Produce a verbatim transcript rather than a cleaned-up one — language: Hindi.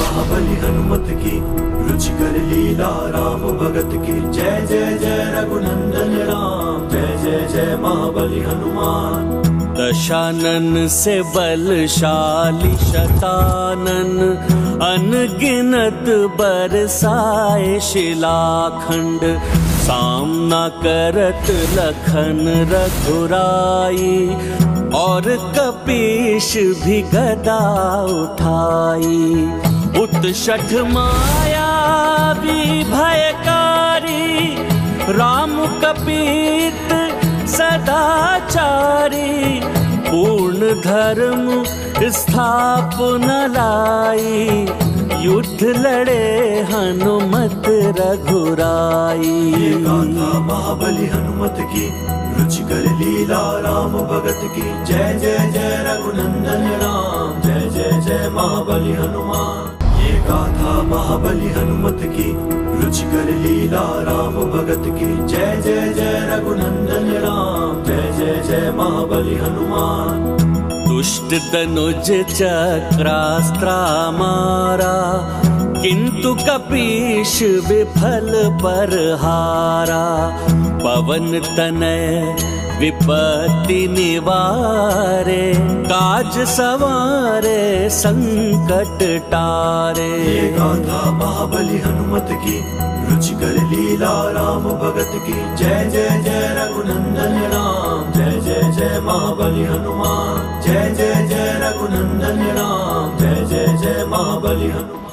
महाबली हनुमत की, रुचिकर लीला राम भगत की। जय जय जय रघुनंदन राम, जय जय जय महाबली हनुमान। दशानन से बलशाली शतानन, अनगिनत बरसाए शिलाखंड। सामना करत लखन रघुराई, और कपीश भी गदा उठाई। उत्षठ माया भी भयकारी, राम कपीत सदाचारी। पूर्ण धर्म स्थापन लाई, युद्ध लड़े हनुमत रघुराई। ये गाथा महाबली हनुमत की, रुचिकर लीला राम भगत की। जय जय जय रघुनंदन राम, जय जय जय महाबली हनुमान। ये गाथा महाबली हनुमत की, रुचिकर लीला राम भगत की। जय जय जय रघुनंदन राम, जय जय जय महाबली हनुमान। दुष्ट दनुज चक्रास्त्रा मारा, किंतु कपीश विफल पर हारा। पवन तनय विपत्ति निवारे, काज सवारे संकट टारे। ये गाथा महाबली हनुमत की, रुचिकर लीला राम भगत की। जय जय जय रघुनंदन राम, जय जय जय महाबली हनुमान। जय जय जय रघुनंदन राम, जय जय जय महाबली हनुमान।